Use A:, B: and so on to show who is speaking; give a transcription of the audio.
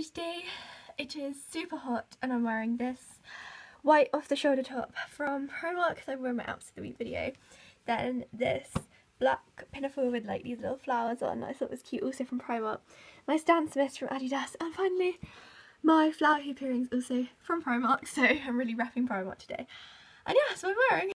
A: today it is super hot and I'm wearing this white off the shoulder top from Primark because I'm wearing my outfit for the week video. Then this black pinafore with like these little flowers on, I thought was cute, also from Primark. My Stan Smiths from Adidas, and finally my flower hoop earrings also from Primark, so I'm really repping Primark today. And yeah, that's what I'm wearing.